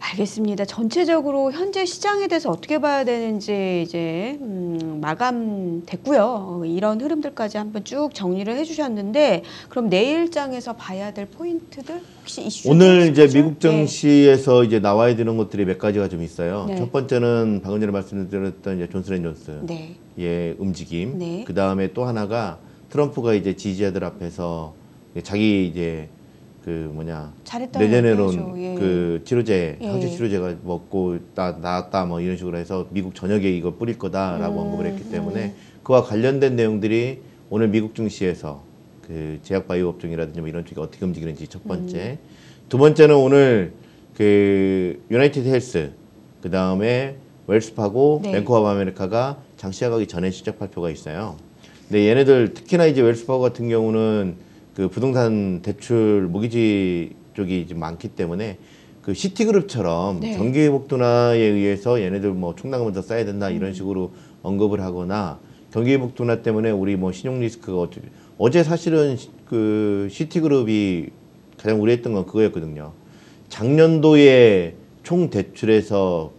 알겠습니다. 전체적으로 현재 시장에 대해서 어떻게 봐야 되는지 이제 마감됐고요. 이런 흐름들까지 한번 쭉 정리를 해주셨는데 그럼 내일장에서 봐야 될 포인트들 혹시 이슈 오늘 이제 스케줄? 미국 증시에서 이제 나와야 되는 것들이 몇 가지가 좀 있어요. 네. 첫 번째는 방금 전에 말씀드렸던 이제 존슨앤존스의 네. 움직임. 네. 그 다음에 또 하나가 트럼프가 이제 지지자들 앞에서 자기 이제 그 뭐냐 잘했다고 내년에는 얘기하죠. 예. 그 치료제 예. 항체 치료제가 먹고 나았다 뭐 이런 식으로 해서 미국 전역에 이거 뿌릴 거다라고 언급을 했기 때문에 그와 관련된 내용들이 오늘 미국 증시에서 그 제약 바이오 업종이라든지 뭐 이런 쪽이 어떻게 움직이는지 첫 번째. 두 번째는 오늘 그 유나이티드 헬스 그 다음에 웰스파고 네. 뱅크 오브 아메리카가 장 시작하기 전에 실적 발표가 있어요. 근데 얘네들 특히나 이제 웰스파고 같은 경우는 그 부동산 대출 모기지 쪽이 좀 많기 때문에 그 시티그룹처럼 네. 경기회복 둔화에 의해서 얘네들 뭐 충당금을 더 써야 된다 이런 식으로 언급을 하거나 경기회복 둔화 때문에 우리 뭐 신용 리스크가 어제 사실은 그 시티그룹이 가장 우려했던 건 그거였거든요. 작년도에 총 대출에서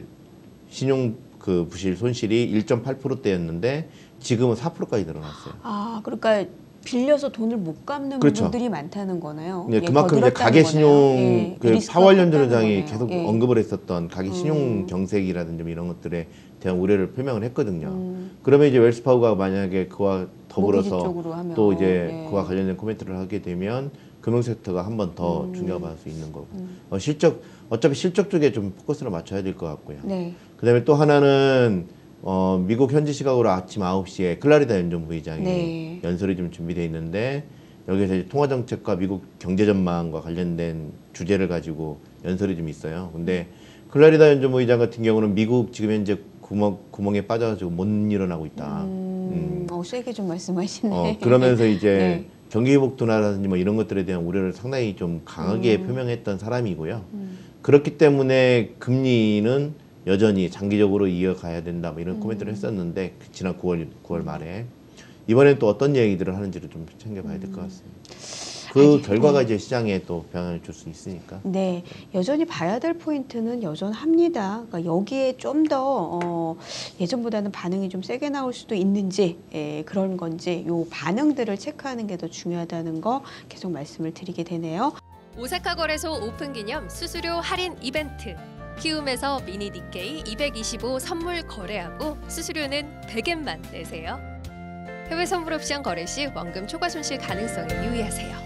신용 그 부실 손실이 1.8%대였는데 지금은 4%까지 늘어났어요. 아, 그러니까 빌려서 돈을 못 갚는 그렇죠. 분들이 많다는 거네요. 네, 예, 그만큼 이제 더 가계 늘었다는 신용 거네요. 예, 그 리스크가 파월연 전 컸다는 회장이 거네요. 계속 예. 언급을 했었던 가계 신용 경색이라든지 뭐 이런 것들에 대한 우려를 표명을 했거든요. 그러면 이제 웰스파고가 만약에 그와 모기지 더불어서 쪽으로 하면, 또 이제 예. 그와 관련된 코멘트를 하게 되면 금융 섹터가 한 번 더 중요받을 수 있는 거고 어차피 실적 쪽에 좀 포커스를 맞춰야 될 것 같고요. 네. 그다음에 또 하나는 미국 현지 시각으로 아침 9시에 클라리다 연준 부의장이 네. 연설이 좀 준비되어 있는데 여기서 이제 통화정책과 미국 경제 전망과 관련된 주제를 가지고 연설이 좀 있어요. 근데 클라리다 연준 부의장 같은 경우는 미국 지금 현재 구멍에 빠져가지고 못 일어나고 있다. 세게 좀 말씀하시네. 그러면서 이제 네. 경기회복 둔화라든지 뭐 이런 것들에 대한 우려를 상당히 좀 강하게 표명했던 사람이고요. 그렇기 때문에 금리는 여전히 장기적으로 이어가야 된다 뭐 이런 코멘트를 했었는데 지난 9월 말에 이번엔 또 어떤 얘기들을 하는지를 좀 챙겨봐야 될 것 같습니다. 그 결과가 이제 시장에 또 변화를 줄 수 있으니까. 네, 여전히 봐야 될 포인트는 여전합니다. 그러니까 여기에 좀 더 예전보다는 반응이 좀 세게 나올 수도 있는지 그런 건지 요 반응들을 체크하는 게 더 중요하다는 거 계속 말씀을 드리게 되네요. 오사카 거래소 오픈 기념 수수료 할인 이벤트. 키움에서 미니 니케이 225 선물 거래하고 수수료는 100엔만 내세요. 해외 선물 옵션 거래 시 원금 초과 손실 가능성에 유의하세요.